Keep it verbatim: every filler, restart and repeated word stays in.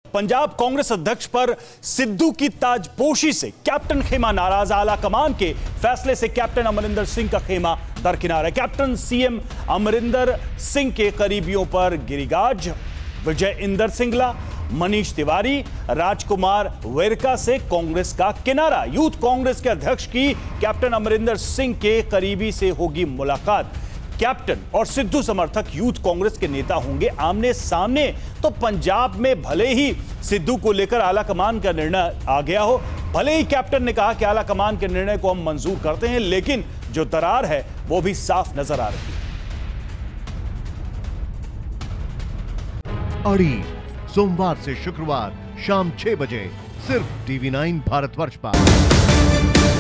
पंजाब कांग्रेस अध्यक्ष पर सिद्धू की ताजपोशी से कैप्टन खेमा नाराज। आला कमान के फैसले से कैप्टन अमरिंदर सिंह का खेमा दरकिनार है। कैप्टन सीएम अमरिंदर सिंह के करीबियों पर गिरिगाज। विजय इंदर सिंगला, मनीष तिवारी, राजकुमार वेरका से कांग्रेस का किनारा। यूथ कांग्रेस के अध्यक्ष की कैप्टन अमरिंदर सिंह के करीबी से होगी मुलाकात। कैप्टन और सिद्धू समर्थक यूथ कांग्रेस के नेता होंगे आमने सामने। तो पंजाब में भले ही सिद्धू को लेकर आला कमान का निर्णय आ गया हो, भले ही कैप्टन ने कहा कि आला कमान के निर्णय को हम मंजूर करते हैं, लेकिन जो दरार है वो भी साफ नजर आ रही है। अड़ी सोमवार से शुक्रवार शाम छह बजे सिर्फ टीवी नाइन भारतवर्ष पर।